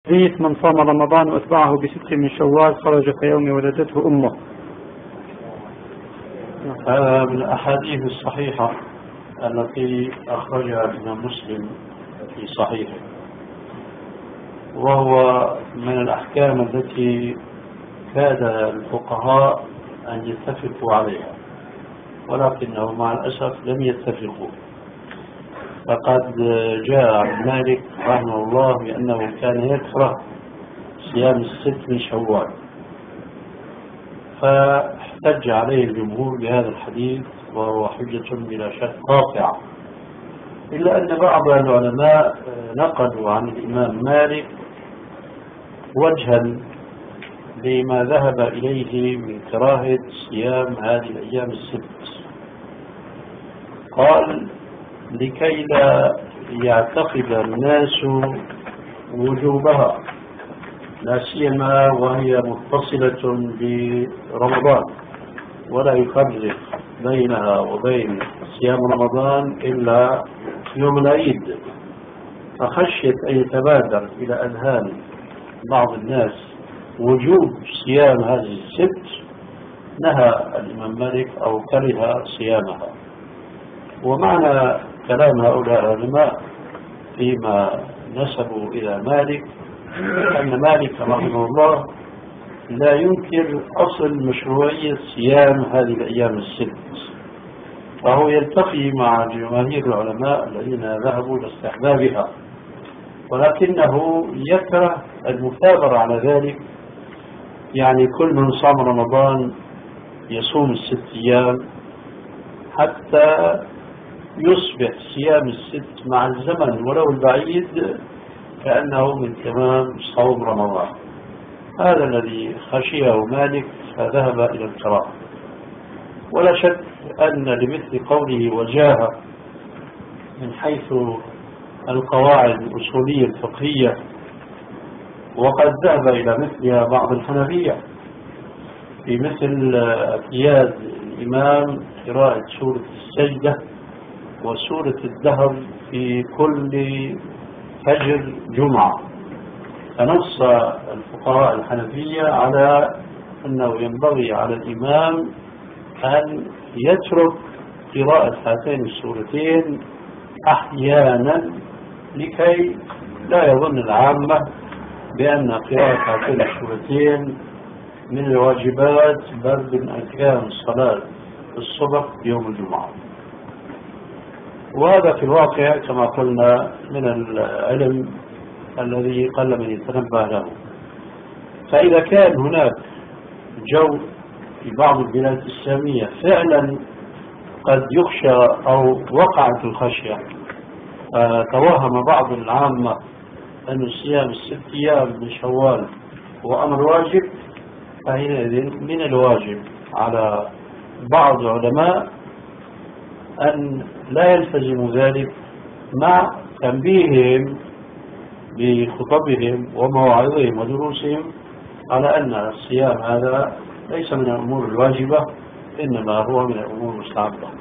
حديث من صام رمضان وأتبعه بست من شوال خرج كيوم ولدته أمه. هذا من الأحاديث الصحيحة التي أخرجها الإمام مسلم في صحيحه، وهو من الأحكام التي كاد الفقهاء أن يتفقوا عليها، ولكنه مع الأسف لم يتفقوا. فقد جاء عن مالك رحمه الله بأنه كان يكره صيام الست من شوال، فاحتج عليه الجمهور بهذا الحديث، وهو حجة بلا شك قاطعة، إلا أن بعض العلماء نقلوا عن الإمام مالك وجها لما ذهب إليه من كراهة صيام هذه الأيام الست. قال: لكي لا يعتقد الناس وجوبها، لا سيما وهي متصلة برمضان، ولا يفرق بينها وبين صيام رمضان إلا يوم العيد، فخشية أن يتبادر إلى أذهان بعض الناس وجوب صيام هذه الست، نهى الإمام مالك أو كره صيامها. ومعنى كلام هؤلاء العلماء فيما نسبوا إلى مالك أن مالك رحمه الله لا ينكر أصل مشروعية صيام هذه الأيام الست، فهو يلتقي مع جماهير العلماء الذين ذهبوا لاستحبابها، ولكنه يكره المثابرة على ذلك. يعني كل من صام رمضان يصوم الست أيام حتى يصبح صيام الست مع الزمن ولو البعيد كأنه من تمام صوم رمضان. هذا الذي خشيه مالك فذهب إلى الكراهة. ولا شك أن لمثل قوله وجاهة من حيث القواعد الأصولية الفقهية، وقد ذهب إلى مثلها بعض الحنفية في مثل اعتياد الإمام قراءة سورة السجدة وسورة الدهر في كل فجر جمعة. فنص الفقهاء الحنفية على أنه ينبغي على الإمام أن يترك قراءة هاتين السورتين أحيانا، لكي لا يظن العامة بأن قراءة هاتين السورتين من الواجبات، بل من أركان الصلاة الصبح يوم الجمعة. وهذا في الواقع كما قلنا من العلم الذي قل من يتنبه له. فإذا كان هناك جو في بعض البلاد الإسلامية فعلا قد يخشى أو وقعت الخشية، توهم بعض العامة أن صيام الست أيام من شوال هو أمر واجب، فحينئذ من الواجب على بعض العلماء أن لا يلتزموا ذلك، مع تنبيههم بخطبهم ومواعظهم ودروسهم على أن الصيام هذا ليس من الأمور الواجبة، إنما هو من الأمور المستحبة.